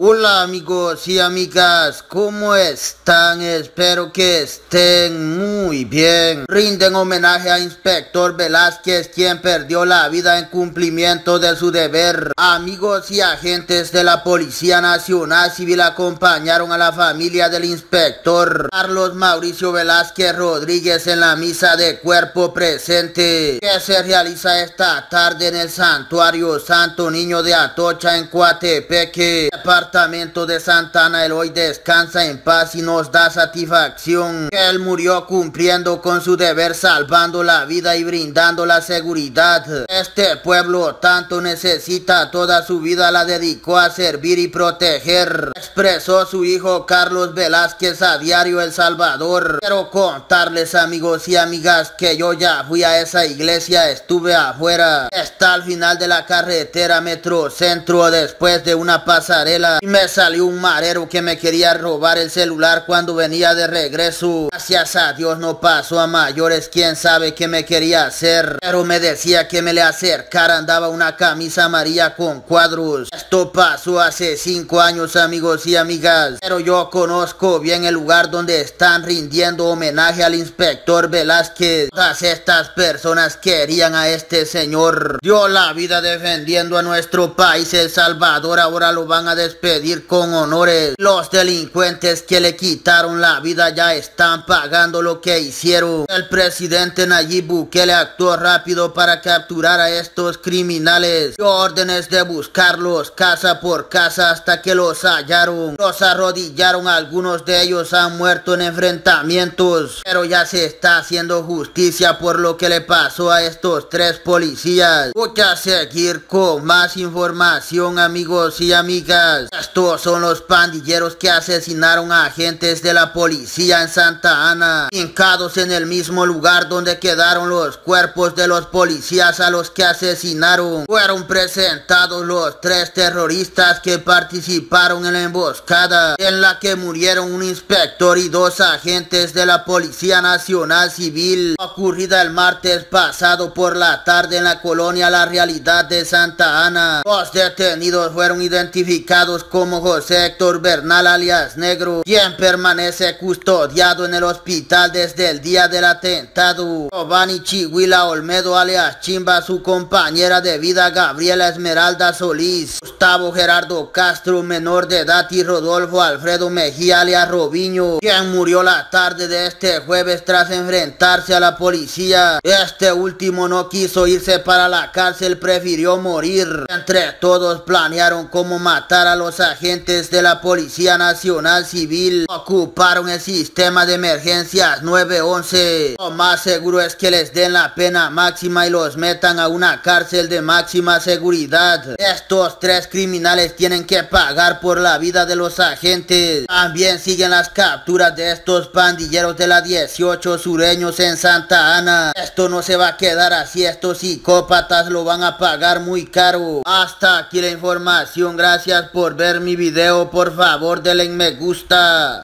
Hola amigos y amigas, ¿cómo están? Espero que estén muy bien. Rinden homenaje a Inspector Velázquez, quien perdió la vida en cumplimiento de su deber. Amigos y agentes de la Policía Nacional Civil acompañaron a la familia del inspector Carlos Mauricio Velázquez Rodríguez en la misa de cuerpo presente que se realiza esta tarde en el Santuario Santo Niño de Atocha en Coatepeque, departamento de Santa Ana. Él hoy descansa en paz y nos da satisfacción que él murió cumpliendo con su deber, salvando la vida y brindando la seguridad. Este pueblo tanto necesita, toda su vida la dedicó a servir y proteger, expresó su hijo Carlos Velázquez a Diario El Salvador. Quiero contarles, amigos y amigas, que yo ya fui a esa iglesia, estuve afuera. Está al final de la carretera Metrocentro, después de una pasarela, y me salió un marero que me quería robar el celular cuando venía de regreso. Gracias a Dios no pasó a mayores, quién sabe qué me quería hacer, pero me decía que me le acercara, andaba una camisa amarilla con cuadros. Esto pasó hace 5 años, amigos y amigas, pero yo conozco bien el lugar donde están rindiendo homenaje al inspector Velázquez. Todas estas personas querían a este señor, dio la vida defendiendo a nuestro país, El Salvador. Ahora lo van a despedir con honores. Los delincuentes que le quitaron la vida ya están pagando lo que hicieron. El presidente Nayib Bukele actuó rápido para capturar a estos criminales, dio órdenes de buscarlos casa por casa hasta que los hallaron. Los arrodillaron, algunos de ellos han muerto en enfrentamientos, pero ya se está haciendo justicia por lo que le pasó a estos 3 policías. Voy a seguir con más información, amigos y amigas. Estos son los pandilleros que asesinaron a agentes de la policía en Santa Ana, hincados en el mismo lugar donde quedaron los cuerpos de los policías a los que asesinaron. Fueron presentados los 3 terroristas que participaron en la emboscada en la que murieron un inspector y 2 agentes de la Policía Nacional Civil, ocurrida el martes pasado por la tarde en la colonia La Realidad de Santa Ana. Los detenidos fueron identificados como José Héctor Bernal alias Negro, quien permanece custodiado en el hospital desde el día del atentado. Giovanni Chihuila Olmedo alias Chimba, su compañera de vida Gabriela Esmeralda Solís, Gustavo Gerardo Castro, menor de edad, y Rodolfo Alfredo Mejía alias Robiño, quien murió la tarde de este jueves tras enfrentarse a la policía. Este último no quiso irse para la cárcel, prefirió morir. Entre todos planearon cómo matar a los agentes de la Policía Nacional Civil. Ocuparon el sistema de emergencias 911. Lo más seguro es que les den la pena máxima y los metan a una cárcel de máxima seguridad. Estos 3 criminales tienen que pagar por la vida de los agentes. También siguen las capturas de estos pandilleros de la 18 sureños en Santa Ana. Esto no se va a quedar así, estos psicópatas lo van a pagar muy caro. Hasta aquí la información, gracias por ver mi video, por favor denle me gusta.